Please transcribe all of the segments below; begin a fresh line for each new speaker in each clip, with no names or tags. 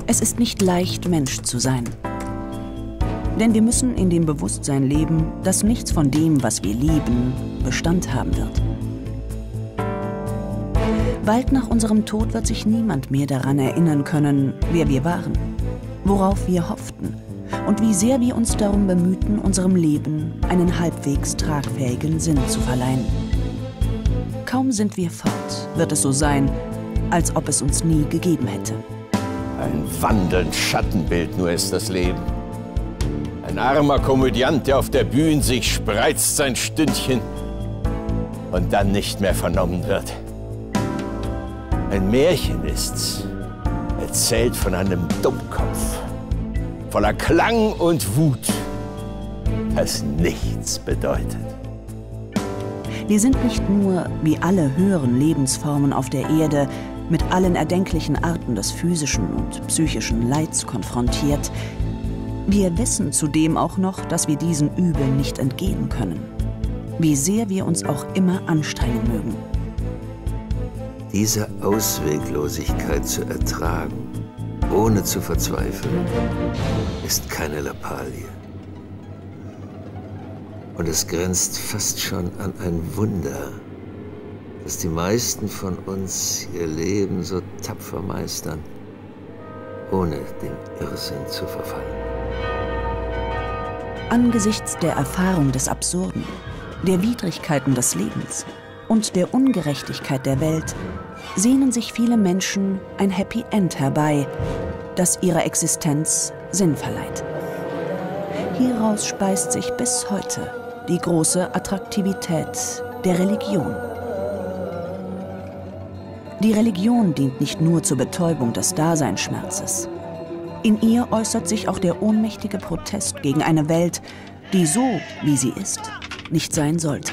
Es ist nicht leicht, Mensch zu sein. Denn wir müssen in dem Bewusstsein leben, dass nichts von dem, was wir lieben, Bestand haben wird. Bald nach unserem Tod wird sich niemand mehr daran erinnern können, wer wir waren, worauf wir hofften und wie sehr wir uns darum bemühten, unserem Leben einen halbwegs tragfähigen Sinn zu verleihen. Kaum sind wir fort, wird es so sein, als ob es uns nie gegeben hätte.
Ein wandelnd Schattenbild nur ist das Leben. Ein armer Komödiant, der auf der Bühne sich spreizt sein Stündchen und dann nicht mehr vernommen wird. Ein Märchen ist's, erzählt von einem Dummkopf, voller Klang und Wut, das nichts bedeutet.
Wir sind nicht nur, wie alle höheren Lebensformen auf der Erde, mit allen erdenklichen Arten des physischen und psychischen Leids konfrontiert. Wir wissen zudem auch noch, dass wir diesen Übeln nicht entgehen können, wie sehr wir uns auch immer anstrengen mögen.
Diese Ausweglosigkeit zu ertragen, ohne zu verzweifeln, ist keine Lappalie. Und es grenzt fast schon an ein Wunder, dass die meisten von uns ihr Leben so tapfer meistern, ohne dem Irrsinn zu verfallen.
Angesichts der Erfahrung des Absurden, der Widrigkeiten des Lebens und der Ungerechtigkeit der Welt sehnen sich viele Menschen ein Happy End herbei, das ihrer Existenz Sinn verleiht. Hieraus speist sich bis heute die große Attraktivität der Religion. Die Religion dient nicht nur zur Betäubung des Daseinsschmerzes. In ihr äußert sich auch der ohnmächtige Protest gegen eine Welt, die so, wie sie ist, nicht sein sollte.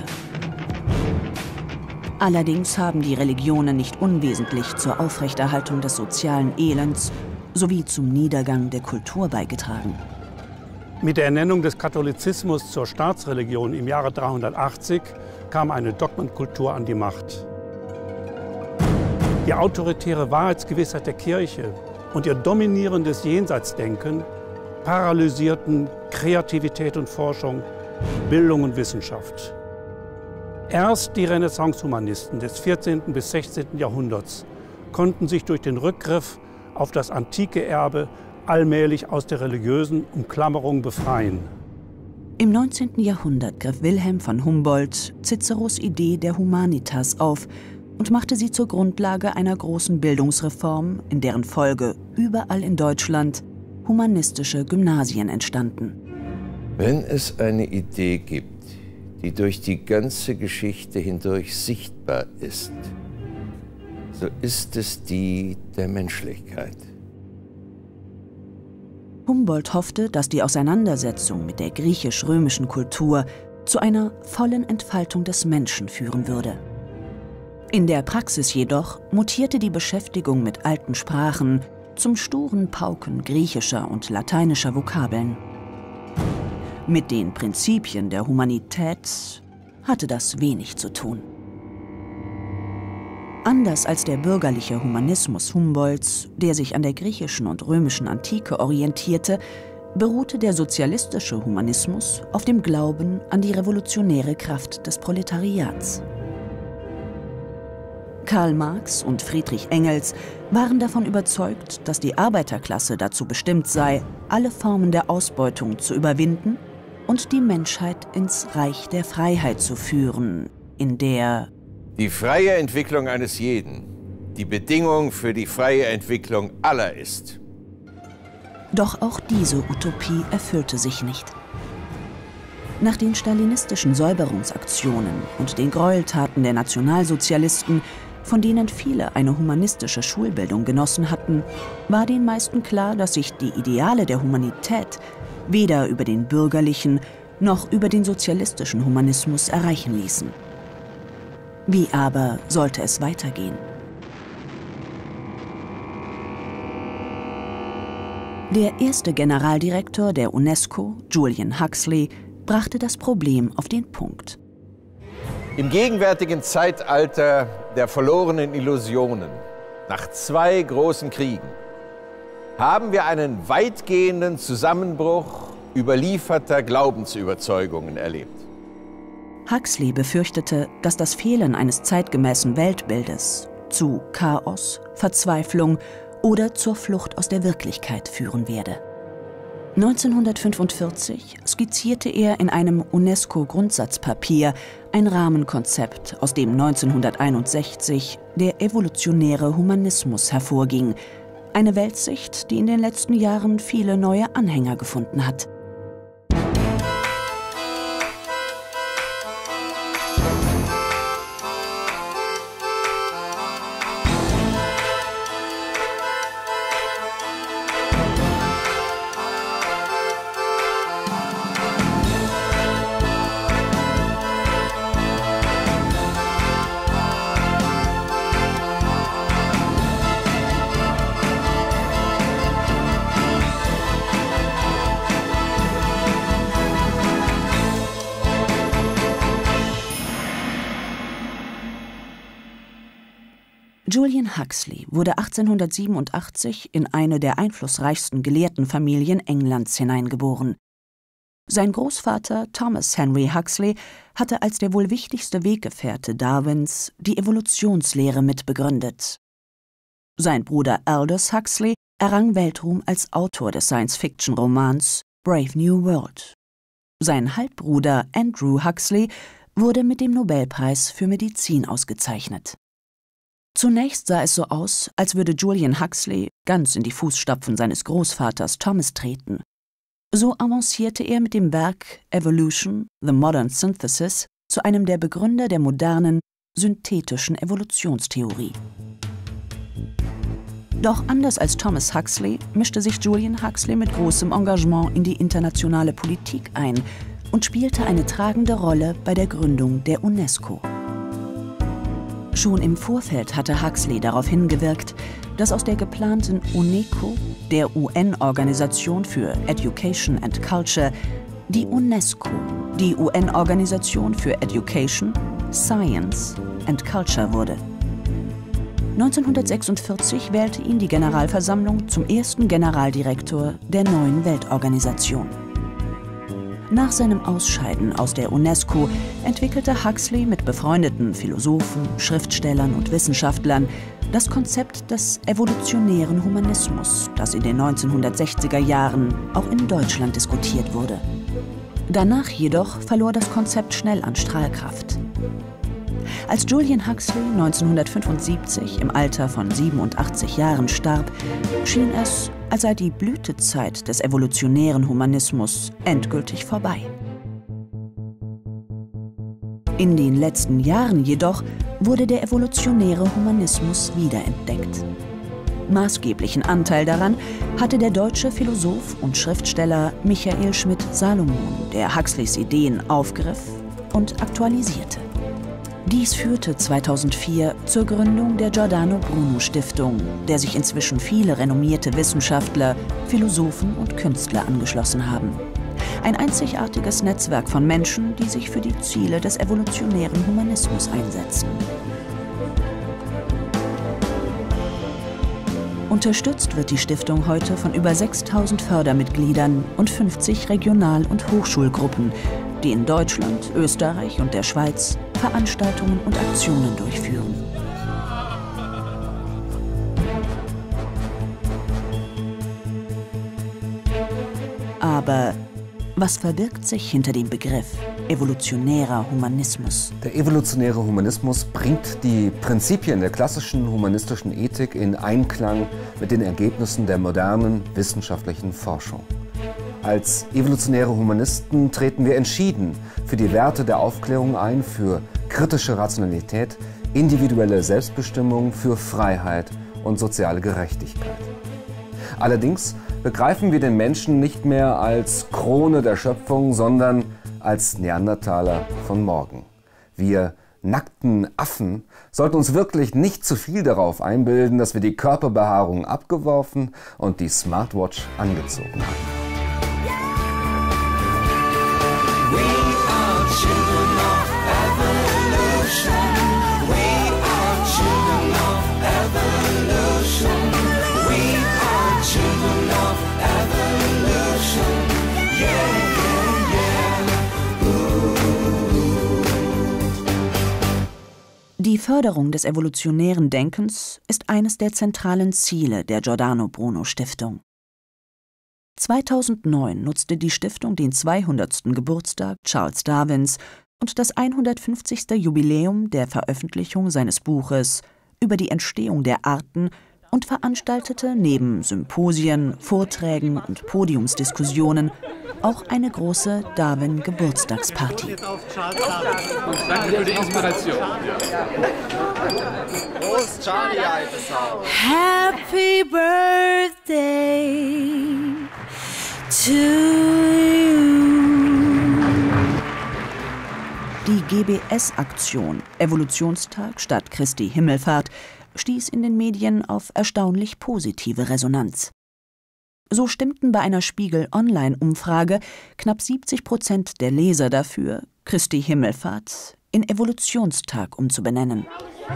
Allerdings haben die Religionen nicht unwesentlich zur Aufrechterhaltung des sozialen Elends sowie zum Niedergang der Kultur beigetragen.
Mit der Ernennung des Katholizismus zur Staatsreligion im Jahre 380 kam eine Dogmenkultur an die Macht. Die autoritäre Wahrheitsgewissheit der Kirche und ihr dominierendes Jenseitsdenken paralysierten Kreativität und Forschung, Bildung und Wissenschaft. Erst die Renaissance-Humanisten des 14. bis 16. Jahrhunderts konnten sich durch den Rückgriff auf das antike Erbe allmählich aus der religiösen Umklammerung befreien.
Im 19. Jahrhundert griff Wilhelm von Humboldt Ciceros Idee der Humanitas auf und machte sie zur Grundlage einer großen Bildungsreform, in deren Folge überall in Deutschland humanistische Gymnasien entstanden.
Wenn es eine Idee gibt, die durch die ganze Geschichte hindurch sichtbar ist, so ist es die der Menschlichkeit.
Humboldt hoffte, dass die Auseinandersetzung mit der griechisch-römischen Kultur zu einer vollen Entfaltung des Menschen führen würde. In der Praxis jedoch mutierte die Beschäftigung mit alten Sprachen zum sturen Pauken griechischer und lateinischer Vokabeln. Mit den Prinzipien der Humanität hatte das wenig zu tun. Anders als der bürgerliche Humanismus Humboldts, der sich an der griechischen und römischen Antike orientierte, beruhte der sozialistische Humanismus auf dem Glauben an die revolutionäre Kraft des Proletariats. Karl Marx und Friedrich Engels waren davon überzeugt, dass die Arbeiterklasse dazu bestimmt sei, alle Formen der Ausbeutung zu überwinden und die Menschheit ins Reich der Freiheit zu führen, in der
die freie Entwicklung eines jeden die Bedingung für die freie Entwicklung aller ist.
Doch auch diese Utopie erfüllte sich nicht. Nach den stalinistischen Säuberungsaktionen und den Gräueltaten der Nationalsozialisten, von denen viele eine humanistische Schulbildung genossen hatten, war den meisten klar, dass sich die Ideale der Humanität weder über den bürgerlichen noch über den sozialistischen Humanismus erreichen ließen. Wie aber sollte es weitergehen? Der erste Generaldirektor der UNESCO, Julian Huxley, brachte das Problem auf den Punkt.
Im gegenwärtigen Zeitalter der verlorenen Illusionen, nach 2 großen Kriegen, haben wir einen weitgehenden Zusammenbruch überlieferter Glaubensüberzeugungen erlebt.
Huxley befürchtete, dass das Fehlen eines zeitgemäßen Weltbildes zu Chaos, Verzweiflung oder zur Flucht aus der Wirklichkeit führen werde. 1945 skizzierte er in einem UNESCO-Grundsatzpapier ein Rahmenkonzept, aus dem 1961 der evolutionäre Humanismus hervorging. Eine Weltsicht, die in den letzten Jahren viele neue Anhänger gefunden hat. Julian Huxley wurde 1887 in eine der einflussreichsten Gelehrtenfamilien Englands hineingeboren. Sein Großvater Thomas Henry Huxley hatte als der wohl wichtigste Weggefährte Darwins die Evolutionslehre mitbegründet. Sein Bruder Aldous Huxley errang Weltruhm als Autor des Science-Fiction-Romans Brave New World. Sein Halbbruder Andrew Huxley wurde mit dem Nobelpreis für Medizin ausgezeichnet. Zunächst sah es so aus, als würde Julian Huxley ganz in die Fußstapfen seines Großvaters Thomas treten. So avancierte er mit dem Werk Evolution, The Modern Synthesis zu einem der Begründer der modernen, synthetischen Evolutionstheorie. Doch anders als Thomas Huxley mischte sich Julian Huxley mit großem Engagement in die internationale Politik ein und spielte eine tragende Rolle bei der Gründung der UNESCO. Schon im Vorfeld hatte Huxley darauf hingewirkt, dass aus der geplanten UNESCO, der UN-Organisation für Education and Culture, die UNESCO, die UN-Organisation für Education, Science and Culture wurde. 1946 wählte ihn die Generalversammlung zum ersten Generaldirektor der neuen Weltorganisation. Nach seinem Ausscheiden aus der UNESCO entwickelte Huxley mit befreundeten Philosophen, Schriftstellern und Wissenschaftlern das Konzept des evolutionären Humanismus, das in den 1960er Jahren auch in Deutschland diskutiert wurde. Danach jedoch verlor das Konzept schnell an Strahlkraft. Als Julian Huxley 1975 im Alter von 87 Jahren starb, schien es, als sei die Blütezeit des evolutionären Humanismus endgültig vorbei. In den letzten Jahren jedoch wurde der evolutionäre Humanismus wiederentdeckt. Maßgeblichen Anteil daran hatte der deutsche Philosoph und Schriftsteller Michael Schmidt-Salomon, der Huxleys Ideen aufgriff und aktualisierte. Dies führte 2004 zur Gründung der Giordano Bruno Stiftung, der sich inzwischen viele renommierte Wissenschaftler, Philosophen und Künstler angeschlossen haben. Ein einzigartiges Netzwerk von Menschen, die sich für die Ziele des evolutionären Humanismus einsetzen. Unterstützt wird die Stiftung heute von über 6.000 Fördermitgliedern und 50 Regional- und Hochschulgruppen, die in Deutschland, Österreich und der Schweiz Veranstaltungen und Aktionen durchführen. Aber was verbirgt sich hinter dem Begriff evolutionärer Humanismus?
Der evolutionäre Humanismus bringt die Prinzipien der klassischen humanistischen Ethik in Einklang mit den Ergebnissen der modernen wissenschaftlichen Forschung. Als evolutionäre Humanisten treten wir entschieden für die Werte der Aufklärung ein, für kritische Rationalität, individuelle Selbstbestimmung, für Freiheit und soziale Gerechtigkeit. Allerdings begreifen wir den Menschen nicht mehr als Krone der Schöpfung, sondern als Neandertaler von morgen. Wir nackten Affen sollten uns wirklich nicht zu viel darauf einbilden, dass wir die Körperbehaarung abgeworfen und die Smartwatch angezogen haben.
Children
Die Förderung des evolutionären Denkens ist eines der zentralen Ziele der Giordano Bruno Stiftung. 2009 nutzte die Stiftung den 200. Geburtstag Charles Darwins und das 150. Jubiläum der Veröffentlichung seines Buches über die Entstehung der Arten und veranstaltete neben Symposien, Vorträgen und Podiumsdiskussionen auch eine große Darwin-Geburtstagsparty.
Danke für die Inspiration. Prost, Charlie, altes Haus.
Happy Birthday to you.
Die GBS-Aktion Evolutionstag statt Christi Himmelfahrt stieß in den Medien auf erstaunlich positive Resonanz. So stimmten bei einer Spiegel-Online-Umfrage knapp 70% der Leser dafür, Christi Himmelfahrt in Evolutionstag umzubenennen.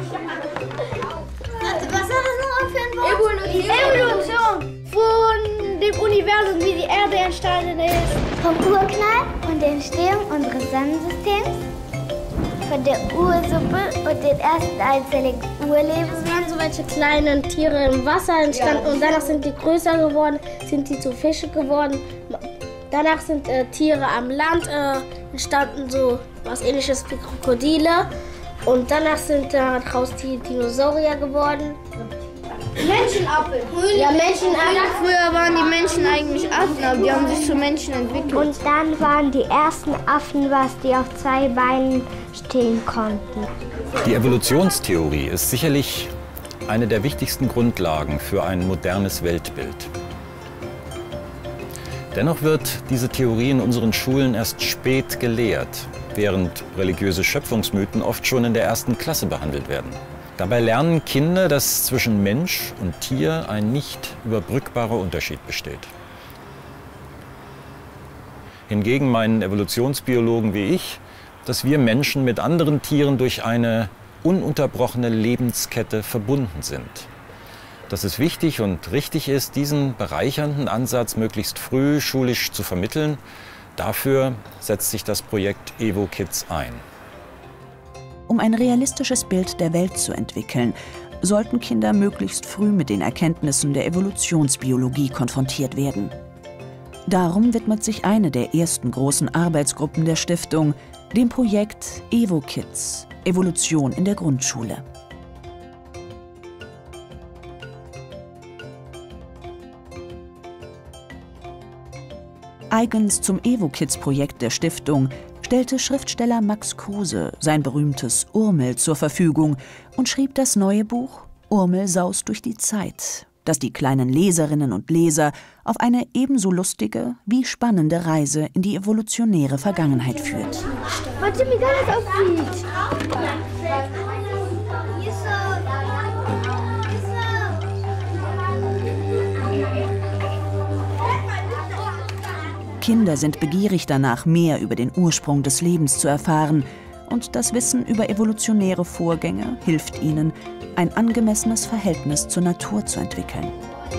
Was ist das noch für ein Wort? Evolution. Von dem Universum, wie die Erde entstanden ist. Vom Urknall und der Entstehung unseres Sonnensystems. Von der Ursuppe und den ersten einzelnen Urlebens. Es waren so welche kleinen Tiere im Wasser entstanden und danach sind die größer geworden, sind die zu Fische geworden. Danach sind Tiere am Land entstanden, so was Ähnliches wie Krokodile. Und danach sind daraus die Dinosaurier geworden. Menschenaffen. Ja, Menschenaffen. Früher waren die Menschen eigentlich Affen, aber die haben sich zu Menschen entwickelt. Und dann waren die ersten Affen, die auf zwei Beinen stehen konnten.
Die Evolutionstheorie ist sicherlich eine der wichtigsten Grundlagen für ein modernes Weltbild. Dennoch wird diese Theorie in unseren Schulen erst spät gelehrt, während religiöse Schöpfungsmythen oft schon in der 1. Klasse behandelt werden. Dabei lernen Kinder, dass zwischen Mensch und Tier ein nicht überbrückbarer Unterschied besteht. Hingegen meinen Evolutionsbiologen wie ich, dass wir Menschen mit anderen Tieren durch eine ununterbrochene Lebenskette verbunden sind. Dass es wichtig und richtig ist, diesen bereichernden Ansatz möglichst früh schulisch zu vermitteln. Dafür setzt sich das Projekt EvoKids ein.
Um ein realistisches Bild der Welt zu entwickeln, sollten Kinder möglichst früh mit den Erkenntnissen der Evolutionsbiologie konfrontiert werden. Darum widmet sich eine der ersten großen Arbeitsgruppen der Stiftung dem Projekt EvoKids – Evolution in der Grundschule. Eigens zum EvoKids-Projekt der Stiftung stellte Schriftsteller Max Kruse sein berühmtes Urmel zur Verfügung und schrieb das neue Buch Urmel saust durch die Zeit, das die kleinen Leserinnen und Leser auf eine ebenso lustige wie spannende Reise in die evolutionäre Vergangenheit führt.
Warte, wie das aussieht.
Kinder sind begierig danach, mehr über den Ursprung des Lebens zu erfahren, und das Wissen über evolutionäre Vorgänge hilft ihnen, ein angemessenes Verhältnis zur Natur zu entwickeln.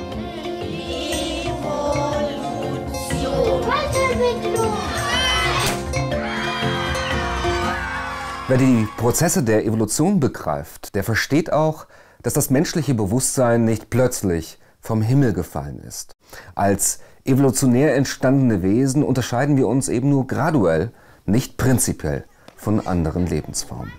Wer die Prozesse der Evolution begreift, der versteht auch, dass das menschliche Bewusstsein nicht plötzlich vom Himmel gefallen ist. Als evolutionär entstandene Wesen unterscheiden wir uns eben nur graduell, nicht prinzipiell von anderen Lebensformen.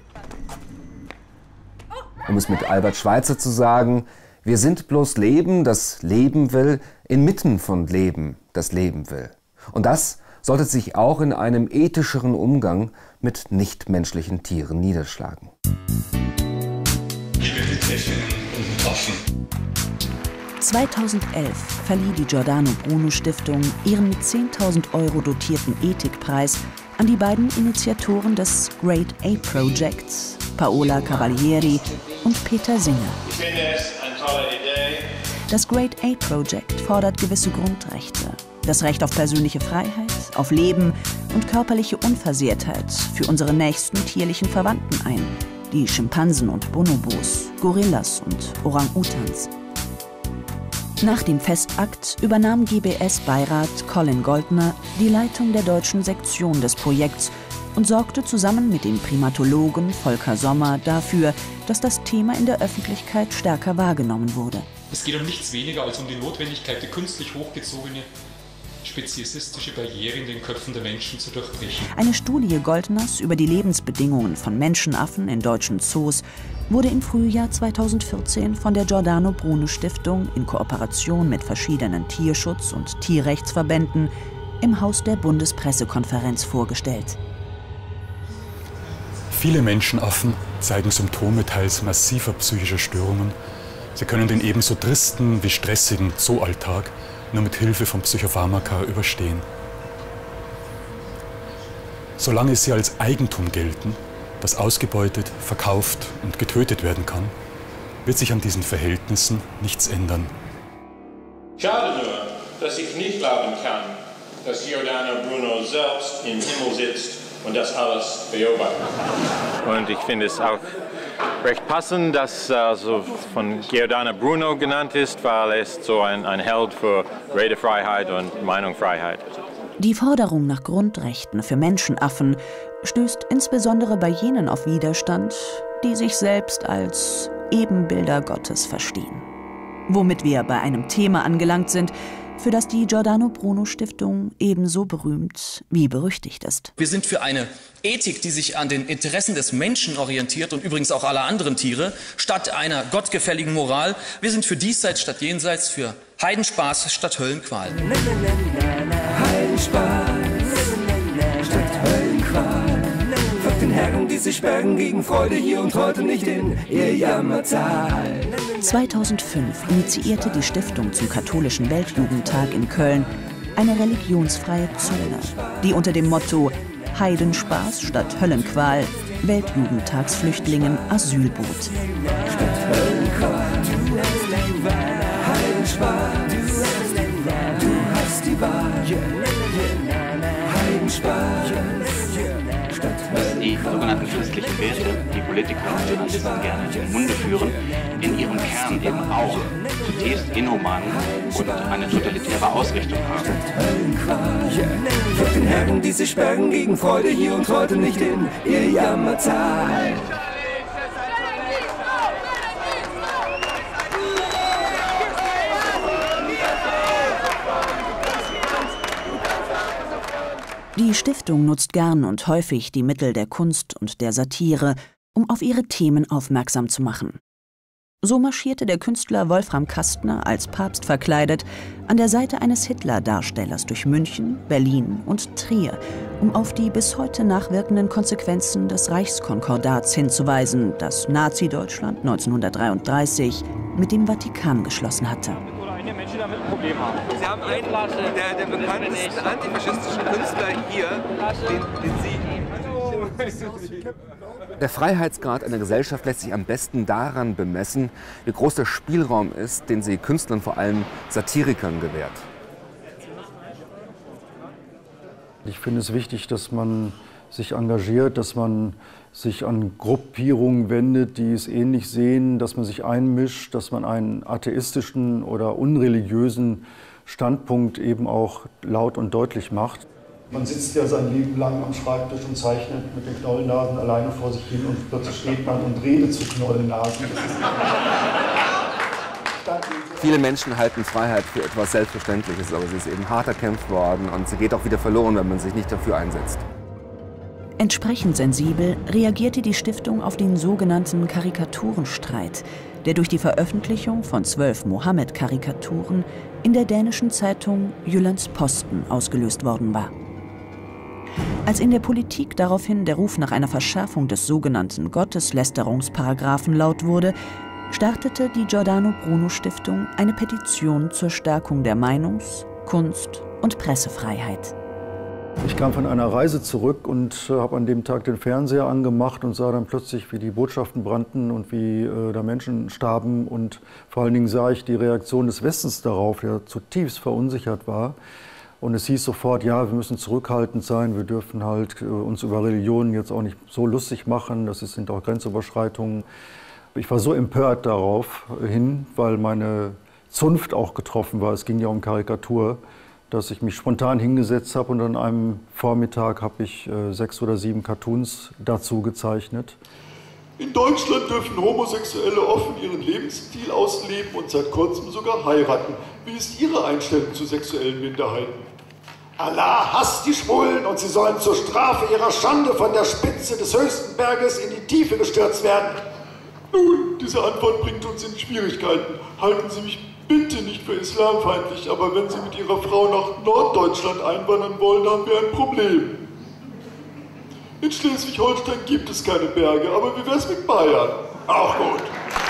Um es mit Albert Schweitzer zu sagen, wir sind bloß Leben, das leben will, inmitten von Leben, das leben will. Und das sollte sich auch in einem ethischeren Umgang mit nichtmenschlichen Tieren niederschlagen.
Die Vegetation und offen.
2011 verlieh die Giordano Bruno Stiftung ihren mit 10.000 € dotierten Ethikpreis an die beiden Initiatoren des Great Ape Projects, Paola Cavalieri und Peter Singer.
Ich finde es eine tolle Idee.
Das Great Ape Project fordert gewisse Grundrechte. Das Recht auf persönliche Freiheit, auf Leben und körperliche Unversehrtheit für unsere nächsten tierlichen Verwandten ein, die Schimpansen und Bonobos, Gorillas und Orang-Utans. Nach dem Festakt übernahm GBS-Beirat Colin Goldner die Leitung der deutschen Sektion des Projekts und sorgte zusammen mit dem Primatologen Volker Sommer dafür, dass das Thema in der Öffentlichkeit stärker wahrgenommen wurde.
Es geht um nichts weniger als um die Notwendigkeit, die künstlich hochgezogene speziesistische Barriere in den Köpfen der Menschen zu durchbrechen.
Eine Studie Goldners über die Lebensbedingungen von Menschenaffen in deutschen Zoos wurde im Frühjahr 2014 von der Giordano Bruno Stiftung in Kooperation mit verschiedenen Tierschutz- und Tierrechtsverbänden im Haus der Bundespressekonferenz vorgestellt.
Viele Menschenaffen zeigen Symptome teils massiver psychischer Störungen. Sie können den ebenso tristen wie stressigen Zooalltag nur mit Hilfe von Psychopharmaka überstehen. Solange sie als Eigentum gelten, das ausgebeutet, verkauft und getötet werden kann, wird sich an diesen Verhältnissen nichts ändern.
Schade nur, dass ich nicht glauben kann, dass Giordano Bruno selbst im Himmel sitzt und das alles beobachtet.
Und ich finde es auch recht passend, dass so von Giordano Bruno genannt ist, weil er ist so ein Held für Redefreiheit und Meinungsfreiheit.
Die Forderung nach Grundrechten für Menschenaffen stößt insbesondere bei jenen auf Widerstand, die sich selbst als Ebenbilder Gottes verstehen. Womit wir bei einem Thema angelangt sind, für das die Giordano Bruno Stiftung ebenso berühmt wie berüchtigt ist.
Wir sind für eine Ethik, die sich an den Interessen des Menschen orientiert und übrigens auch aller anderen Tiere, statt einer gottgefälligen Moral. Wir sind für Diesseits statt Jenseits, für Heidenspaß statt Höllenqual.
Heidenspaß statt Höllenqual. Folgt den Herren, die sich bergen gegen Freude hier und heute nicht in ihr Jammertal.
2005 initiierte die Stiftung zum Katholischen Weltjugendtag in Köln eine religionsfreie Zone, die unter dem Motto Heidenspaß statt Höllenqual Weltjugendtagsflüchtlingen Asyl bot.
Statt Höllenqual, Heidenspaß, du hast die Wahl. Heidenspaß statt Höllenqual.
Die sogenannten christlichen Werte, die Politiker und Journalisten gerne in den Munde führen, in ihrem Kern eben auch zutiefst inhuman und eine totalitäre Ausrichtung haben.
Folgt den Herren, die sich bergen gegen Freude hier und heute nicht in ihr Jammertal.
Die Stiftung nutzt gern und häufig die Mittel der Kunst und der Satire, um auf ihre Themen aufmerksam zu machen. So marschierte der Künstler Wolfram Kastner als Papst verkleidet an der Seite eines Hitler-Darstellers durch München, Berlin und Trier, um auf die bis heute nachwirkenden Konsequenzen des Reichskonkordats hinzuweisen, das Nazi-Deutschland 1933 mit dem Vatikan geschlossen hatte.
Menschen damit ein Problem haben.
Sie haben einen der bekanntesten antifaschistischen Künstler hier, den Sie...
Der Freiheitsgrad einer Gesellschaft lässt sich am besten daran bemessen, wie groß der Spielraum ist, den sie Künstlern, vor allem Satirikern, gewährt.
Ich finde es wichtig, dass man sich engagiert, dass man sich an Gruppierungen wendet, die es ähnlich sehen, dass man sich einmischt, dass man einen atheistischen oder unreligiösen Standpunkt eben auch laut und deutlich macht.
Man sitzt ja sein Leben lang am Schreibtisch und zeichnet mit den Knollennasen alleine vor sich hin und plötzlich steht man und redet zu Knollennasen.
Viele Menschen halten Freiheit für etwas Selbstverständliches, aber sie ist eben hart erkämpft worden und sie geht auch wieder verloren, wenn man sich nicht dafür einsetzt.
Entsprechend sensibel reagierte die Stiftung auf den sogenannten Karikaturenstreit, der durch die Veröffentlichung von 12 Mohammed-Karikaturen in der dänischen Zeitung Jyllands-Posten ausgelöst worden war. Als in der Politik daraufhin der Ruf nach einer Verschärfung des sogenannten Gotteslästerungsparagraphen laut wurde, startete die Giordano Bruno Stiftung eine Petition zur Stärkung der Meinungs-, Kunst- und Pressefreiheit.
Ich kam von einer Reise zurück und habe an dem Tag den Fernseher angemacht und sah dann plötzlich, wie die Botschaften brannten und wie da Menschen starben. Und vor allen Dingen sah ich die Reaktion des Westens darauf, der zutiefst verunsichert war. Und es hieß sofort, ja, wir müssen zurückhaltend sein, wir dürfen halt uns über Religionen jetzt auch nicht so lustig machen, das sind auch Grenzüberschreitungen. Ich war so empört darauf hin, weil meine Zunft auch getroffen war, es ging ja um Karikatur, dass ich mich spontan hingesetzt habe und an einem Vormittag habe ich 6 oder 7 Cartoons dazu gezeichnet.
In Deutschland dürfen Homosexuelle offen ihren Lebensstil ausleben und seit kurzem sogar heiraten. Wie ist Ihre Einstellung zu sexuellen Minderheiten? Allah hasst die Schwulen und sie sollen zur Strafe ihrer Schande von der Spitze des höchsten Berges in die Tiefe gestürzt werden. Nun, diese Antwort bringt uns in Schwierigkeiten. Halten Sie mich bitte nicht für islamfeindlich, aber wenn Sie mit Ihrer Frau nach Norddeutschland einwandern wollen, haben wir ein Problem. In Schleswig-Holstein gibt es keine Berge, aber wie wär's mit Bayern? Auch gut.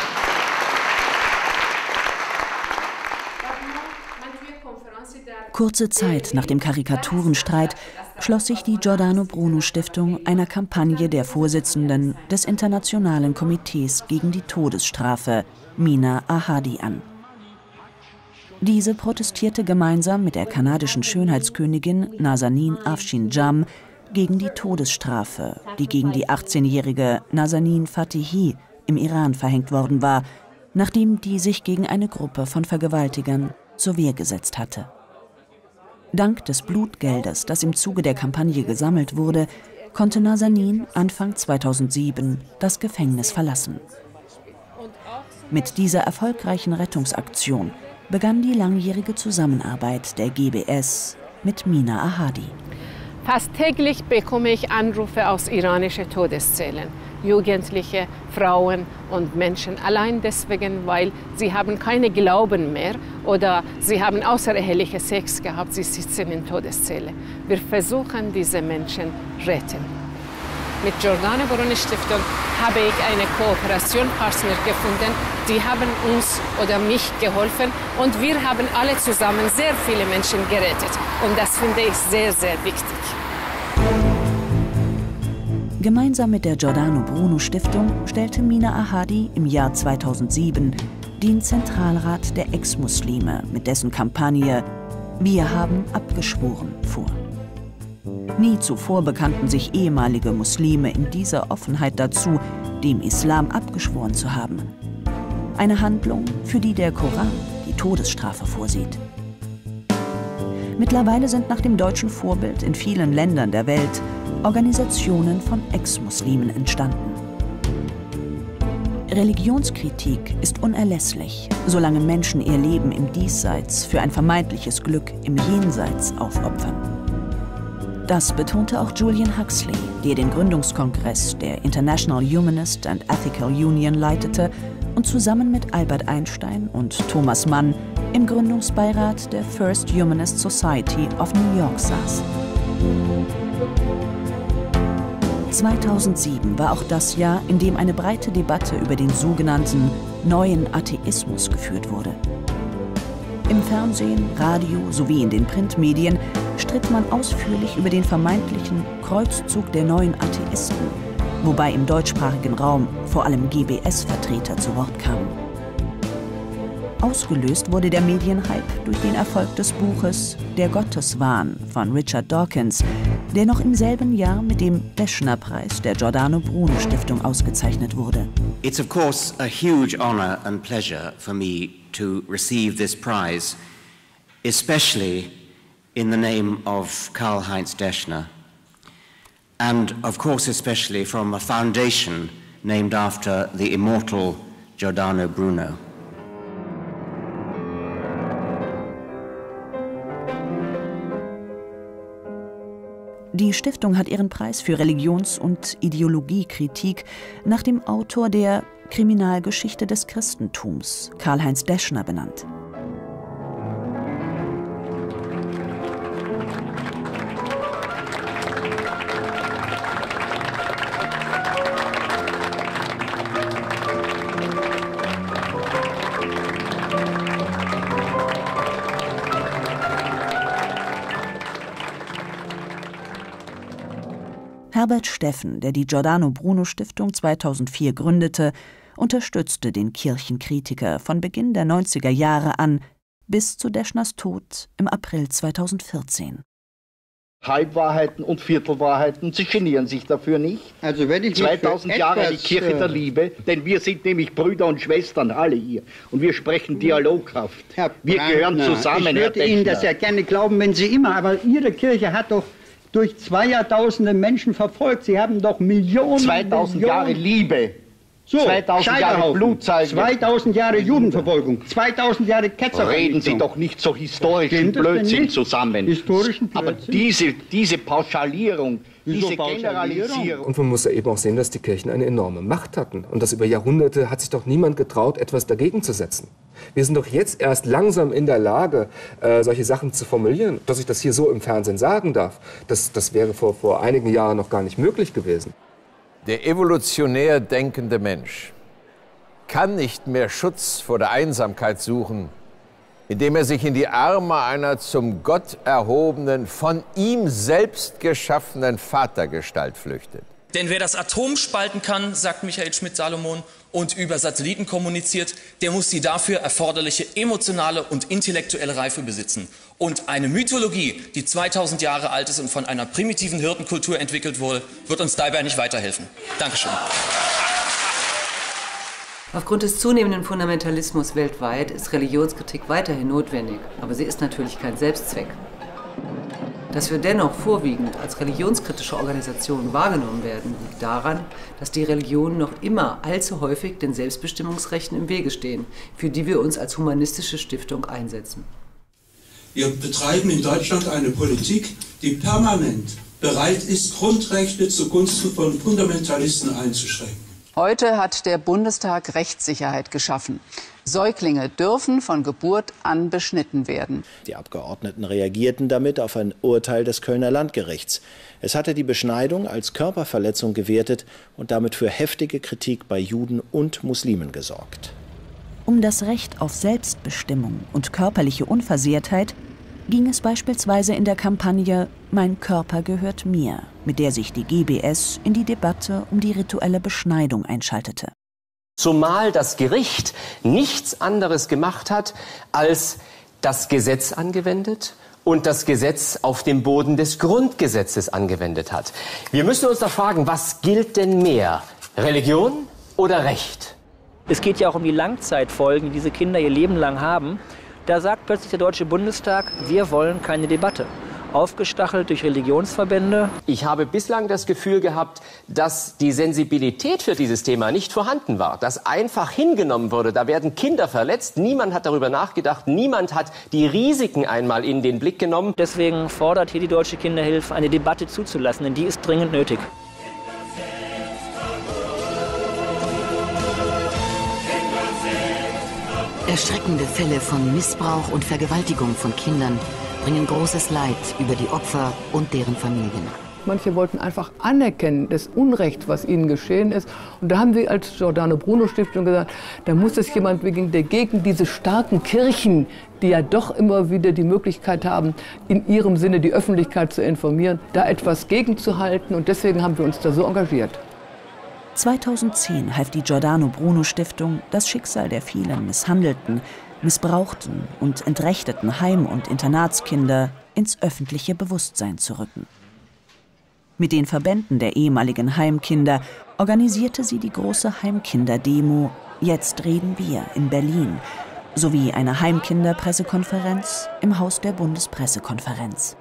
Kurze Zeit nach dem Karikaturenstreit schloss sich die Giordano Bruno Stiftung einer Kampagne der Vorsitzenden des Internationalen Komitees gegen die Todesstrafe, Mina Ahadi, an. Diese protestierte gemeinsam mit der kanadischen Schönheitskönigin Nazanin Afshin-Jam gegen die Todesstrafe, die gegen die 18-jährige Nazanin Fatihi im Iran verhängt worden war, nachdem die sich gegen eine Gruppe von Vergewaltigern zur Wehr gesetzt hatte. Dank des Blutgeldes, das im Zuge der Kampagne gesammelt wurde, konnte Nazanin Anfang 2007 das Gefängnis verlassen. Mit dieser erfolgreichen Rettungsaktion begann die langjährige Zusammenarbeit der GBS mit Mina Ahadi.
Fast täglich bekomme ich Anrufe aus iranischen Todeszellen. Jugendliche, Frauen und Menschen. Allein deswegen, weil sie haben keine Glauben mehr oder sie haben außereheliche Sex gehabt, sie sitzen in Todeszelle. Wir versuchen, diese Menschen retten. Mit Giordano Bruno Stiftung habe ich einen Kooperationspartner gefunden. Die haben uns oder mich geholfen und wir haben alle zusammen sehr viele Menschen gerettet. Und das finde ich sehr, sehr wichtig.
Gemeinsam mit der Giordano Bruno Stiftung stellte Mina Ahadi im Jahr 2007 den Zentralrat der Ex-Muslime mit dessen Kampagne »Wir haben abgeschworen« vor. Nie zuvor bekannten sich ehemalige Muslime in dieser Offenheit dazu, dem Islam abgeschworen zu haben. Eine Handlung, für die der Koran die Todesstrafe vorsieht. Mittlerweile sind nach dem deutschen Vorbild in vielen Ländern der Welt Organisationen von Ex-Muslimen entstanden. Religionskritik ist unerlässlich, solange Menschen ihr Leben im Diesseits für ein vermeintliches Glück im Jenseits aufopfern. Das betonte auch Julian Huxley, der den Gründungskongress der International Humanist and Ethical Union leitete und zusammen mit Albert Einstein und Thomas Mann im Gründungsbeirat der First Humanist Society of New York saß. 2007 war auch das Jahr, in dem eine breite Debatte über den sogenannten neuen Atheismus geführt wurde. Im Fernsehen, Radio sowie in den Printmedien stritt man ausführlich über den vermeintlichen Kreuzzug der neuen Atheisten, wobei im deutschsprachigen Raum vor allem GBS-Vertreter zu Wort kamen. Ausgelöst wurde der Medienhype durch den Erfolg des Buches »Der Gotteswahn« von Richard Dawkins, der noch im selben Jahr mit dem Deschner-Preis der Giordano Bruno Stiftung ausgezeichnet wurde.
It's of course a huge honor and pleasure for me to receive this prize, especially in the name of Karl-Heinz Deschner, and of course especially from a foundation named after the immortal Giordano Bruno.
Die Stiftung hat ihren Preis für Religions- und Ideologiekritik nach dem Autor der Kriminalgeschichte des Christentums, Karl-Heinz Deschner, benannt. Herbert Steffen, der die Giordano Bruno Stiftung 2004 gründete, unterstützte den Kirchenkritiker von Beginn der 90er Jahre an bis zu Deschners Tod im April 2014.
Halbwahrheiten und Viertelwahrheiten. Sie genieren sich dafür nicht.
Also wenn ich
2000 Jahre die Kirche der Liebe, denn wir sind nämlich Brüder und Schwestern, alle hier. Und wir sprechen dialoghaft. Wir gehören zusammen,
ich würde Ihnen das ja gerne glauben, wenn Sie immer, aber Ihre Kirche hat doch durch 2 Jahrtausende Menschen verfolgt. Sie haben doch Millionen...
2000 Jahre Liebe.
So,
2000 Jahre Blutzeichen.
2000 Jahre Judenverfolgung, 2000 Jahre Ketzerverfolgung.
Reden Sie doch nicht so historischen Blödsinn zusammen.
Historischen Blödsinn?
Aber diese Pauschalierung, diese Generalisierung.
Und man muss ja eben auch sehen, dass die Kirchen eine enorme Macht hatten. Und dass über Jahrhunderte hat sich doch niemand getraut, etwas dagegen zu setzen. Wir sind doch jetzt erst langsam in der Lage, solche Sachen zu formulieren. Dass ich das hier so im Fernsehen sagen darf, das wäre vor einigen Jahren noch gar nicht möglich gewesen.
Der evolutionär denkende Mensch kann nicht mehr Schutz vor der Einsamkeit suchen, indem er sich in die Arme einer zum Gott erhobenen, von ihm selbst geschaffenen Vatergestalt flüchtet.
Denn wer das Atom spalten kann, sagt Michael Schmidt-Salomon, und über Satelliten kommuniziert, der muss die dafür erforderliche emotionale und intellektuelle Reife besitzen. Und eine Mythologie, die 2000 Jahre alt ist und von einer primitiven Hirtenkultur entwickelt wurde, wird uns dabei nicht weiterhelfen. Dankeschön.
Aufgrund des zunehmenden Fundamentalismus weltweit ist Religionskritik weiterhin notwendig, aber sie ist natürlich kein Selbstzweck. Dass wir dennoch vorwiegend als religionskritische Organisation wahrgenommen werden, liegt daran, dass die Religionen noch immer allzu häufig den Selbstbestimmungsrechten im Wege stehen, für die wir uns als humanistische Stiftung einsetzen.
Wir betreiben in Deutschland eine Politik, die permanent bereit ist, Grundrechte zugunsten von Fundamentalisten einzuschränken.
Heute hat der Bundestag Rechtssicherheit geschaffen. Säuglinge dürfen von Geburt an beschnitten werden.
Die Abgeordneten reagierten damit auf ein Urteil des Kölner Landgerichts. Es hatte die Beschneidung als Körperverletzung gewertet und damit für heftige Kritik bei Juden und Muslimen gesorgt.
Um das Recht auf Selbstbestimmung und körperliche Unversehrtheit ging es beispielsweise in der Kampagne »Mein Körper gehört mir«, mit der sich die GBS in die Debatte um die rituelle Beschneidung einschaltete.
Zumal das Gericht nichts anderes gemacht hat, als das Gesetz angewendet und das Gesetz auf dem Boden des Grundgesetzes angewendet hat. Wir müssen uns doch fragen, was gilt denn mehr, Religion oder Recht?
Es geht ja auch um die Langzeitfolgen, die diese Kinder ihr Leben lang haben. Da sagt plötzlich der Deutsche Bundestag, wir wollen keine Debatte. Aufgestachelt durch Religionsverbände.
Ich habe bislang das Gefühl gehabt, dass die Sensibilität für dieses Thema nicht vorhanden war. Dass einfach hingenommen wurde, da werden Kinder verletzt. Niemand hat darüber nachgedacht. Niemand hat die Risiken einmal in den Blick genommen.
Deswegen fordert hier die Deutsche Kinderhilfe, eine Debatte zuzulassen, denn die ist dringend nötig.
Erschreckende Fälle von Missbrauch und Vergewaltigung von Kindern bringen großes Leid über die Opfer und deren Familien.
Manche wollten einfach anerkennen, das Unrecht, was ihnen geschehen ist. Und da haben wir als Giordano Bruno Stiftung gesagt, da muss es jemand geben, der gegen diese starken Kirchen, die ja doch immer wieder die Möglichkeit haben, in ihrem Sinne die Öffentlichkeit zu informieren, da etwas gegenzuhalten. Und deswegen haben wir uns da so engagiert.
2010 half die Giordano Bruno Stiftung, das Schicksal der vielen misshandelten, missbrauchten und entrechteten Heim- und Internatskinder ins öffentliche Bewusstsein zu rücken. Mit den Verbänden der ehemaligen Heimkinder organisierte sie die große Heimkinder-Demo »Jetzt reden wir« in Berlin, sowie eine Heimkinder-Pressekonferenz im Haus der Bundespressekonferenz.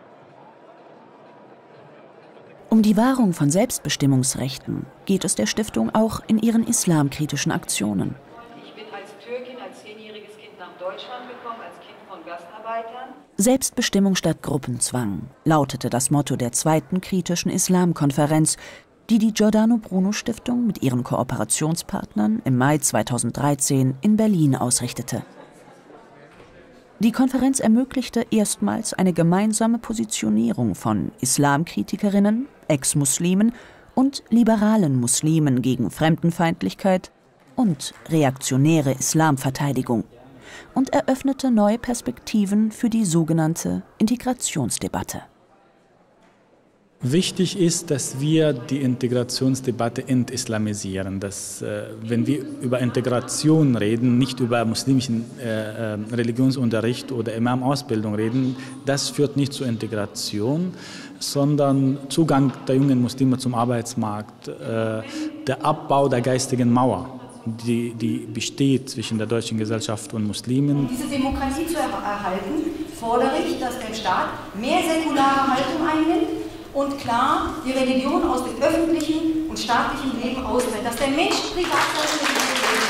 Um die Wahrung von Selbstbestimmungsrechten geht es der Stiftung auch in ihren islamkritischen Aktionen.
Ich bin als Türkin, als 10-jähriges Kind nach Deutschland gekommen, als Kind von Gastarbeitern.
Selbstbestimmung statt Gruppenzwang lautete das Motto der zweiten kritischen Islamkonferenz, die die Giordano Bruno Stiftung mit ihren Kooperationspartnern im Mai 2013 in Berlin ausrichtete. Die Konferenz ermöglichte erstmals eine gemeinsame Positionierung von Islamkritikerinnen, Ex-Muslimen und liberalen Muslimen gegen Fremdenfeindlichkeit und reaktionäre Islamverteidigung und eröffnete neue Perspektiven für die sogenannte Integrationsdebatte.
Wichtig ist, dass wir die Integrationsdebatte entislamisieren. Dass, wenn wir über Integration reden, nicht über muslimischen Religionsunterricht oder Imam-Ausbildung reden, das führt nicht zur Integration, sondern Zugang der jungen Muslime zum Arbeitsmarkt, der Abbau der geistigen Mauer, die besteht zwischen der deutschen Gesellschaft und Muslimen.
Um diese Demokratie zu erhalten, fordere ich, dass der Staat mehr säkulare Haltung einnimmt und klar die Religion aus dem öffentlichen und staatlichen Leben auswendet, dass der Mensch privat seine Religion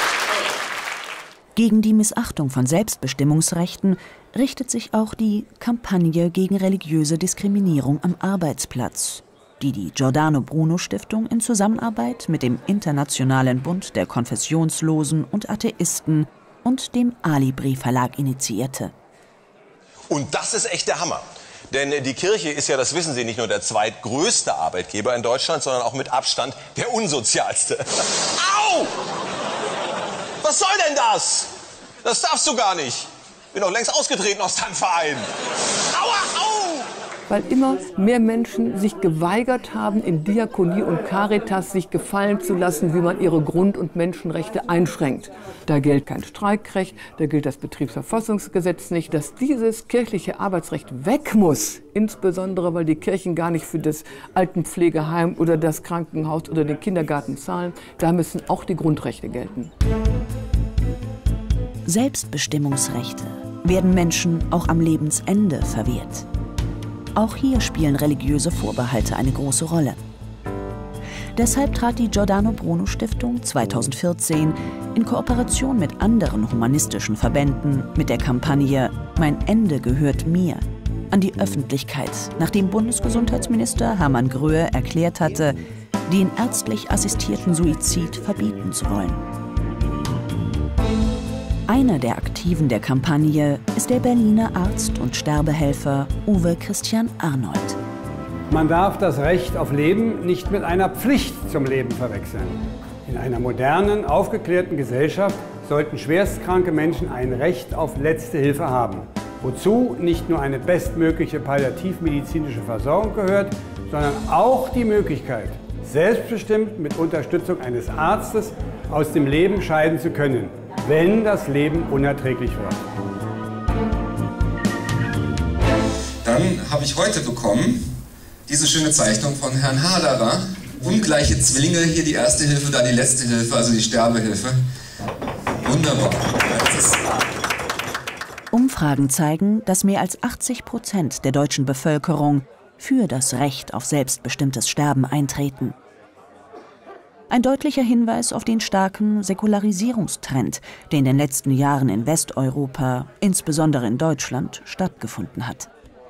Gegen die Missachtung von Selbstbestimmungsrechten richtet sich auch die Kampagne gegen religiöse Diskriminierung am Arbeitsplatz, die Giordano Bruno Stiftung in Zusammenarbeit mit dem Internationalen Bund der Konfessionslosen und Atheisten und dem Alibri Verlag initiierte.
Und das ist echt der Hammer. Denn die Kirche ist ja, das wissen Sie, nicht nur der zweitgrößte Arbeitgeber in Deutschland, sondern auch mit Abstand der unsozialste. Au! Was soll denn das? Das darfst du gar nicht. Bin doch längst ausgetreten aus deinem Verein. Aua, au!
Weil immer mehr Menschen sich geweigert haben, in Diakonie und Caritas sich gefallen zu lassen, wie man ihre Grund- und Menschenrechte einschränkt. Da gilt kein Streikrecht, da gilt das Betriebsverfassungsgesetz nicht. Dass dieses kirchliche Arbeitsrecht weg muss, insbesondere weil die Kirchen gar nicht für das Altenpflegeheim oder das Krankenhaus oder den Kindergarten zahlen, da müssen auch die Grundrechte gelten.
Selbstbestimmungsrechte werden Menschen auch am Lebensende verwehrt. Auch hier spielen religiöse Vorbehalte eine große Rolle. Deshalb trat die Giordano Bruno Stiftung 2014 in Kooperation mit anderen humanistischen Verbänden mit der Kampagne »Mein Ende gehört mir« an die Öffentlichkeit, nachdem Bundesgesundheitsminister Hermann Gröhe erklärt hatte, den ärztlich assistierten Suizid verbieten zu wollen. Einer der Aktiven der Kampagne ist der Berliner Arzt und Sterbehelfer Uwe Christian Arnold.
Man darf das Recht auf Leben nicht mit einer Pflicht zum Leben verwechseln. In einer modernen, aufgeklärten Gesellschaft sollten schwerstkranke Menschen ein Recht auf letzte Hilfe haben, wozu nicht nur eine bestmögliche palliativmedizinische Versorgung gehört, sondern auch die Möglichkeit, selbstbestimmt mit Unterstützung eines Arztes aus dem Leben scheiden zu können, wenn das Leben unerträglich wird.
Dann habe ich heute bekommen diese schöne Zeichnung von Herrn Haderer. Ungleiche Zwillinge, hier die erste Hilfe, da die letzte Hilfe, also die Sterbehilfe. Wunderbar.
Umfragen zeigen, dass mehr als 80% der deutschen Bevölkerung für das Recht auf selbstbestimmtes Sterben eintreten. Ein deutlicher Hinweis auf den starken Säkularisierungstrend, der in den letzten Jahren in Westeuropa, insbesondere in Deutschland, stattgefunden hat.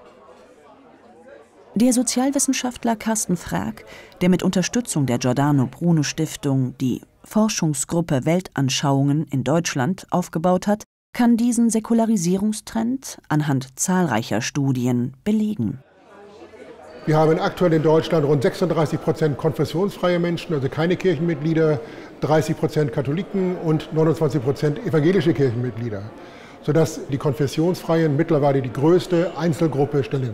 Der Sozialwissenschaftler Carsten Frag, der mit Unterstützung der Giordano Bruno Stiftung die Forschungsgruppe Weltanschauungen in Deutschland aufgebaut hat, kann diesen Säkularisierungstrend anhand zahlreicher Studien belegen.
Wir haben aktuell in Deutschland rund 36% konfessionsfreie Menschen, also keine Kirchenmitglieder, 30% Katholiken und 29% evangelische Kirchenmitglieder, sodass die Konfessionsfreien mittlerweile die größte Einzelgruppe stellen.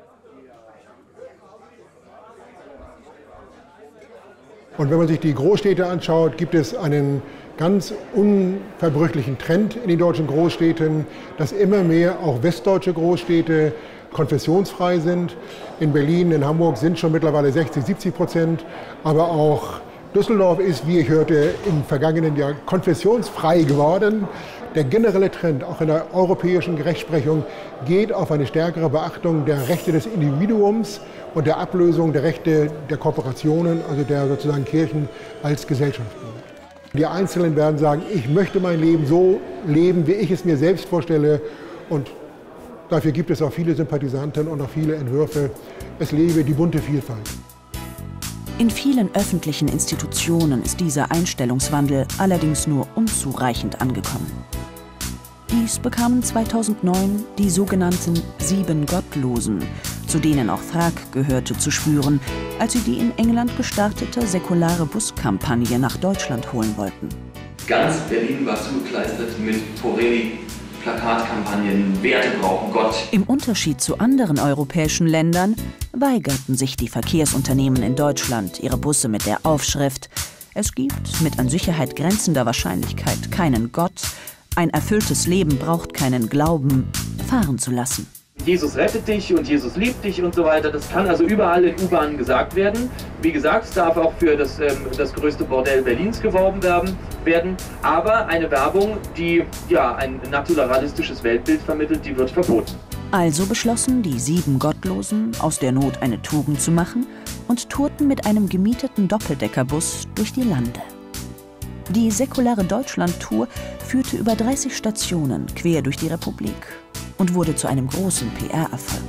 Und wenn man sich die Großstädte anschaut, gibt es einen ganz unverbrüchlichen Trend in den deutschen Großstädten, dass immer mehr auch westdeutsche Großstädte konfessionsfrei sind. In Berlin, in Hamburg sind schon mittlerweile 60–70%, aber auch Düsseldorf ist, wie ich hörte, im vergangenen Jahr konfessionsfrei geworden. Der generelle Trend, auch in der europäischen Rechtsprechung, geht auf eine stärkere Beachtung der Rechte des Individuums und der Ablösung der Rechte der Korporationen, also der sozusagen Kirchen als Gesellschaften. Die Einzelnen werden sagen, ich möchte mein Leben so leben, wie ich es mir selbst vorstelle, und dafür gibt es auch viele Sympathisanten und auch viele Entwürfe. Es lebe die bunte Vielfalt.
In vielen öffentlichen Institutionen ist dieser Einstellungswandel allerdings nur unzureichend angekommen. Dies bekamen 2009 die sogenannten 7 Gottlosen, zu denen auch Frag gehörte, zu spüren, als sie die in England gestartete säkulare Buskampagne nach Deutschland holen wollten.
Ganz Berlin war zugekleistert mit Forelli Plakatkampagnen, Werte brauchen Gott.
Im Unterschied zu anderen europäischen Ländern weigerten sich die Verkehrsunternehmen in Deutschland, ihre Busse mit der Aufschrift „Es gibt mit an Sicherheit grenzender Wahrscheinlichkeit keinen Gott, ein erfülltes Leben braucht keinen Glauben“ fahren zu lassen.
Jesus rettet dich und Jesus liebt dich und so weiter. Das kann also überall in U-Bahnen gesagt werden. Wie gesagt, es darf auch für das größte Bordell Berlins geworben werden. Aber eine Werbung, die ja ein naturalistisches Weltbild vermittelt, die wird verboten.
Also beschlossen die 7 Gottlosen, aus der Not eine Tugend zu machen und tourten mit einem gemieteten Doppeldeckerbus durch die Lande. Die säkulare Deutschland-Tour führte über 30 Stationen quer durch die Republik und wurde zu einem großen PR-Erfolg.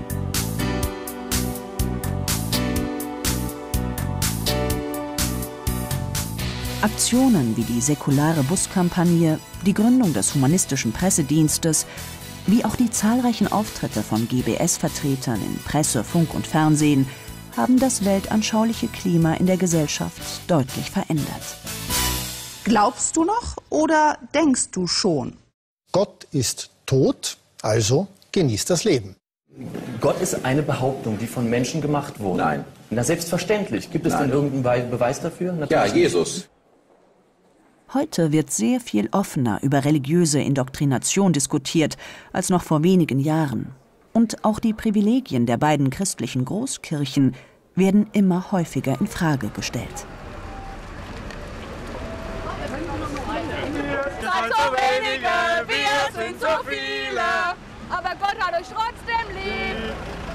Aktionen wie die säkulare Buskampagne, die Gründung des Humanistischen Pressedienstes, wie auch die zahlreichen Auftritte von GBS-Vertretern in Presse, Funk und Fernsehen haben das weltanschauliche Klima in der Gesellschaft deutlich verändert.
Glaubst du noch oder denkst du schon?
Gott ist tot, also genießt das Leben.
Gott ist eine Behauptung, die von Menschen gemacht wurde.
Nein.
Na, selbstverständlich. Gibt es denn irgendeinen Beweis dafür?
Ja, Jesus.
Heute wird sehr viel offener über religiöse Indoktrination diskutiert als noch vor wenigen Jahren. Und auch die Privilegien der beiden christlichen Großkirchen werden immer häufiger in Frage gestellt.
Seid so wenige, wir sind so viele, aber Gott hat euch trotzdem lieb.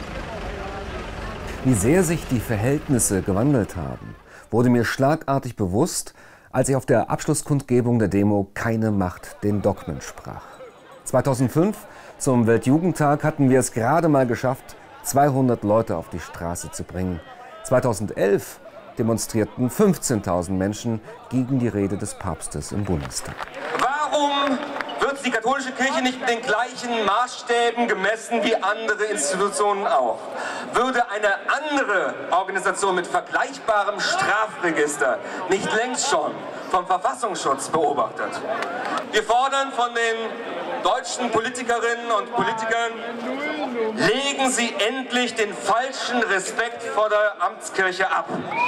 Wie sehr sich die Verhältnisse gewandelt haben, wurde mir schlagartig bewusst, als ich auf der Abschlusskundgebung der Demo Keine Macht den Dogmen sprach. 2005 zum Weltjugendtag hatten wir es gerade mal geschafft, 200 Leute auf die Straße zu bringen. 2011 demonstrierten 15.000 Menschen gegen die Rede des Papstes im Bundestag.
Warum wird die katholische Kirche nicht mit den gleichen Maßstäben gemessen wie andere Institutionen auch? Würde eine andere Organisation mit vergleichbarem Strafregister nicht längst schon vom Verfassungsschutz beobachtet? Wir fordern von den deutschen Politikerinnen und Politikern, legen Sie endlich den falschen Respekt vor der Amtskirche ab.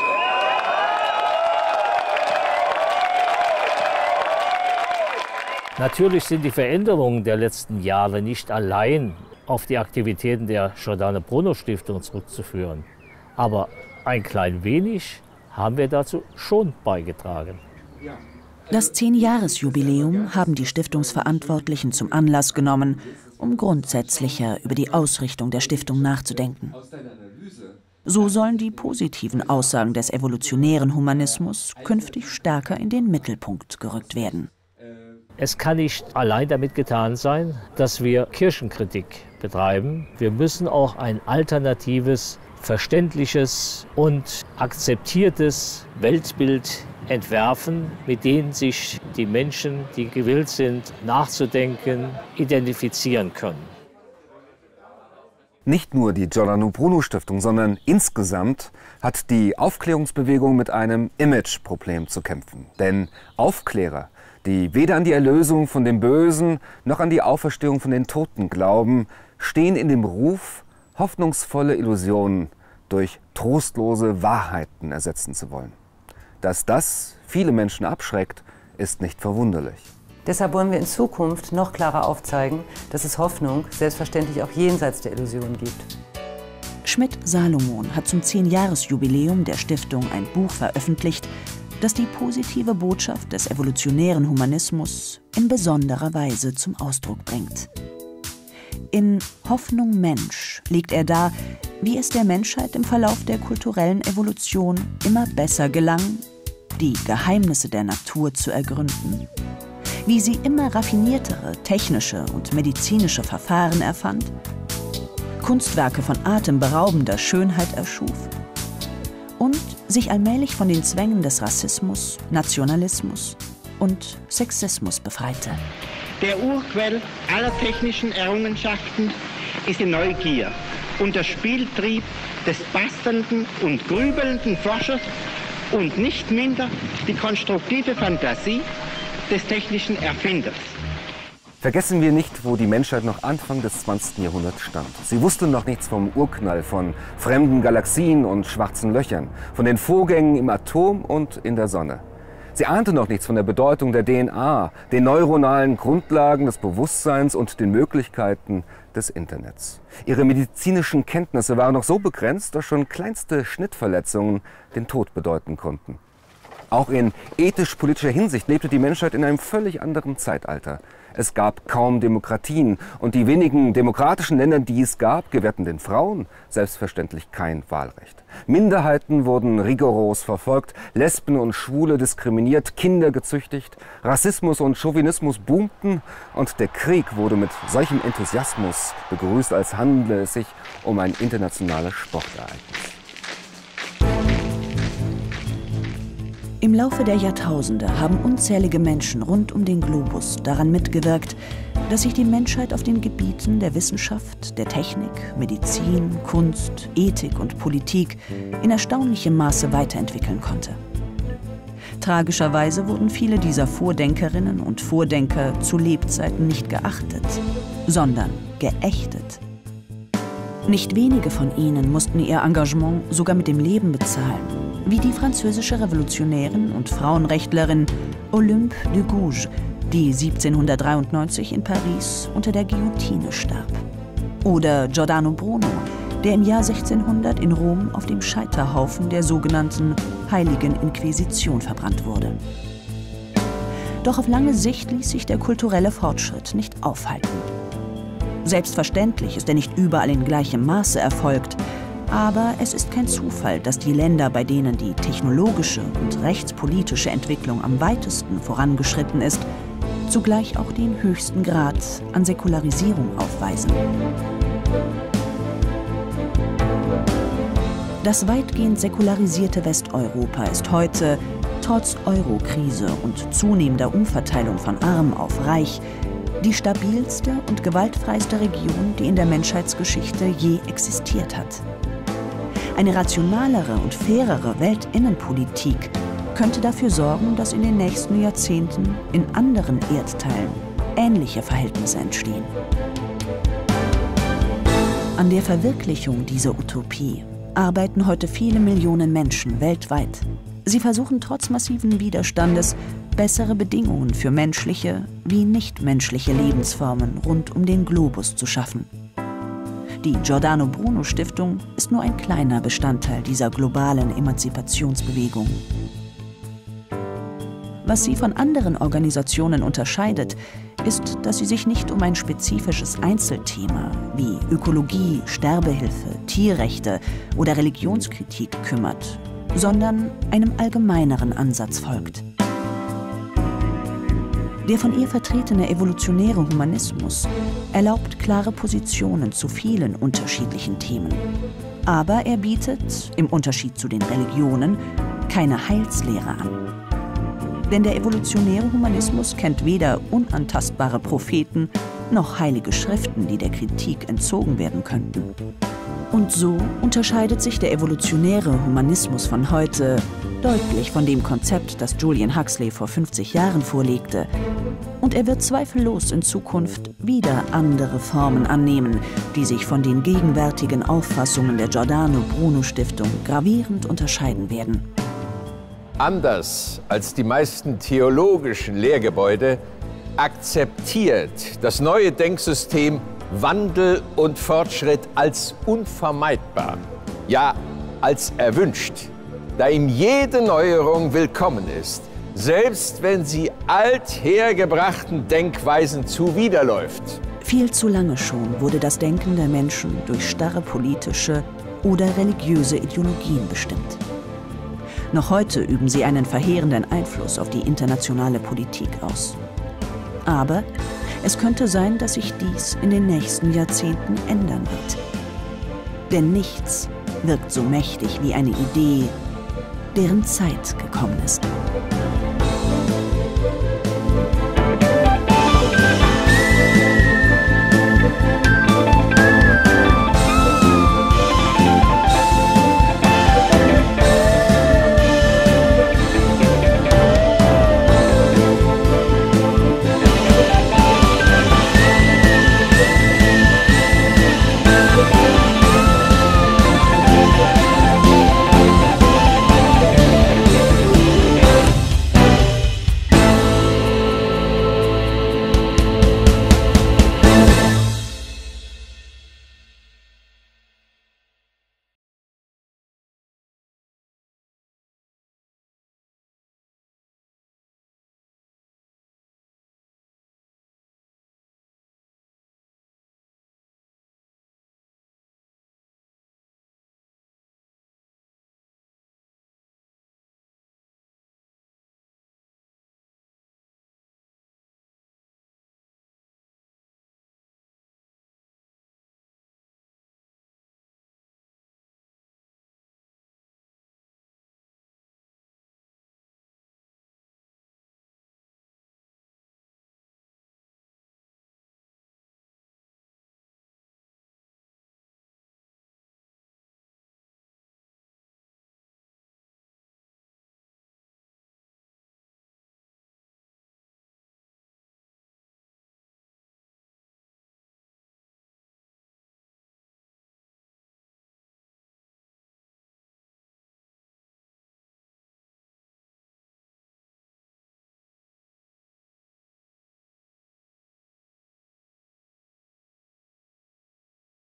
Natürlich sind die Veränderungen der letzten Jahre nicht allein auf die Aktivitäten der Giordano-Bruno-Stiftung zurückzuführen. Aber ein klein wenig haben wir dazu schon beigetragen.
Das 10-Jahres-Jubiläum haben die Stiftungsverantwortlichen zum Anlass genommen, um grundsätzlicher über die Ausrichtung der Stiftung nachzudenken. So sollen die positiven Aussagen des evolutionären Humanismus künftig stärker in den Mittelpunkt gerückt werden.
Es kann nicht allein damit getan sein, dass wir Kirchenkritik betreiben. Wir müssen auch ein alternatives, verständliches und akzeptiertes Weltbild entwerfen, mit dem sich die Menschen, die gewillt sind, nachzudenken, identifizieren können.
Nicht nur die Giordano-Bruno-Stiftung, sondern insgesamt hat die Aufklärungsbewegung mit einem Imageproblem zu kämpfen. Denn Aufklärer, die weder an die Erlösung von dem Bösen noch an die Auferstehung von den Toten glauben, stehen in dem Ruf, hoffnungsvolle Illusionen durch trostlose Wahrheiten ersetzen zu wollen. Dass das viele Menschen abschreckt, ist nicht verwunderlich.
Deshalb wollen wir in Zukunft noch klarer aufzeigen, dass es Hoffnung selbstverständlich auch jenseits der Illusionen gibt.
Schmidt-Salomon hat zum 10-Jahres-Jubiläum der Stiftung ein Buch veröffentlicht, das die positive Botschaft des evolutionären Humanismus in besonderer Weise zum Ausdruck bringt. In Hoffnung Mensch legt er dar, wie es der Menschheit im Verlauf der kulturellen Evolution immer besser gelang, die Geheimnisse der Natur zu ergründen, wie sie immer raffiniertere technische und medizinische Verfahren erfand, Kunstwerke von atemberaubender Schönheit erschuf und sich allmählich von den Zwängen des Rassismus, Nationalismus und Sexismus befreite.
Der Urquell aller technischen Errungenschaften ist die Neugier und der Spieltrieb des bastelnden und grübelnden Forschers und nicht minder die konstruktive Fantasie des technischen Erfinders.
Vergessen wir nicht, wo die Menschheit noch Anfang des 20. Jahrhunderts stand. Sie wusste noch nichts vom Urknall, von fremden Galaxien und schwarzen Löchern, von den Vorgängen im Atom und in der Sonne. Sie ahnte noch nichts von der Bedeutung der DNA, den neuronalen Grundlagen des Bewusstseins und den Möglichkeiten des Internets. Ihre medizinischen Kenntnisse waren noch so begrenzt, dass schon kleinste Schnittverletzungen den Tod bedeuten konnten. Auch in ethisch-politischer Hinsicht lebte die Menschheit in einem völlig anderen Zeitalter. Es gab kaum Demokratien und die wenigen demokratischen Länder, die es gab, gewährten den Frauen selbstverständlich kein Wahlrecht. Minderheiten wurden rigoros verfolgt, Lesben und Schwule diskriminiert, Kinder gezüchtigt, Rassismus und Chauvinismus boomten und der Krieg wurde mit solchem Enthusiasmus begrüßt, als handle es sich um ein internationales Sportereignis.
Im Laufe der Jahrtausende haben unzählige Menschen rund um den Globus daran mitgewirkt, dass sich die Menschheit auf den Gebieten der Wissenschaft, der Technik, Medizin, Kunst, Ethik und Politik in erstaunlichem Maße weiterentwickeln konnte. Tragischerweise wurden viele dieser Vordenkerinnen und Vordenker zu Lebzeiten nicht geachtet, sondern geächtet. Nicht wenige von ihnen mussten ihr Engagement sogar mit dem Leben bezahlen, wie die französische Revolutionärin und Frauenrechtlerin Olympe de Gouges, die 1793 in Paris unter der Guillotine starb. Oder Giordano Bruno, der im Jahr 1600 in Rom auf dem Scheiterhaufen der sogenannten Heiligen Inquisition verbrannt wurde. Doch auf lange Sicht ließ sich der kulturelle Fortschritt nicht aufhalten. Selbstverständlich ist er nicht überall in gleichem Maße erfolgt, aber es ist kein Zufall, dass die Länder, bei denen die technologische und rechtspolitische Entwicklung am weitesten vorangeschritten ist, zugleich auch den höchsten Grad an Säkularisierung aufweisen. Das weitgehend säkularisierte Westeuropa ist heute, trotz Eurokrise und zunehmender Umverteilung von arm auf reich, die stabilste und gewaltfreiste Region, die in der Menschheitsgeschichte je existiert hat. Eine rationalere und fairere Weltinnenpolitik könnte dafür sorgen, dass in den nächsten Jahrzehnten in anderen Erdteilen ähnliche Verhältnisse entstehen. An der Verwirklichung dieser Utopie arbeiten heute viele Millionen Menschen weltweit. Sie versuchen trotz massiven Widerstandes bessere Bedingungen für menschliche wie nichtmenschliche Lebensformen rund um den Globus zu schaffen. Die Giordano Bruno Stiftung ist nur ein kleiner Bestandteil dieser globalen Emanzipationsbewegung. Was sie von anderen Organisationen unterscheidet, ist, dass sie sich nicht um ein spezifisches Einzelthema wie Ökologie, Sterbehilfe, Tierrechte oder Religionskritik kümmert, sondern einem allgemeineren Ansatz folgt. Der von ihr vertretene evolutionäre Humanismus erlaubt klare Positionen zu vielen unterschiedlichen Themen. Aber er bietet, im Unterschied zu den Religionen, keine Heilslehre an. Denn der evolutionäre Humanismus kennt weder unantastbare Propheten noch heilige Schriften, die der Kritik entzogen werden könnten. Und so unterscheidet sich der evolutionäre Humanismus von heute deutlich von dem Konzept, das Julian Huxley vor 50 Jahren vorlegte. Und er wird zweifellos in Zukunft wieder andere Formen annehmen, die sich von den gegenwärtigen Auffassungen der Giordano Bruno Stiftung gravierend unterscheiden werden.
Anders als die meisten theologischen Lehrgebäude akzeptiert das neue Denksystem Wandel und Fortschritt als unvermeidbar, ja als erwünscht, da ihm jede Neuerung willkommen ist, selbst wenn sie althergebrachten Denkweisen zuwiderläuft.
Viel zu lange schon wurde das Denken der Menschen durch starre politische oder religiöse Ideologien bestimmt. Noch heute üben sie einen verheerenden Einfluss auf die internationale Politik aus. Aber es könnte sein, dass sich dies in den nächsten Jahrzehnten ändern wird. Denn nichts wirkt so mächtig wie eine Idee, deren Zeit gekommen ist.